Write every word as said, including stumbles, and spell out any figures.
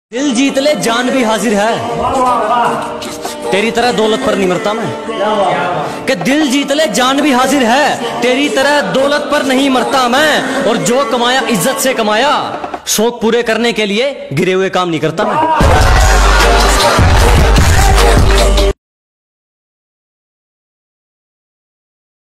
दिल जीत ले जान भी हाजिर है, तेरी तरह दौलत पर नहीं मरता मैं। कि दिल जीत ले जान भी हाजिर है, तेरी तरह दौलत पर नहीं मरता मैं। और जो कमाया इज्जत से कमाया, शौक पूरे करने के लिए गिरे हुए काम नहीं करता मैं।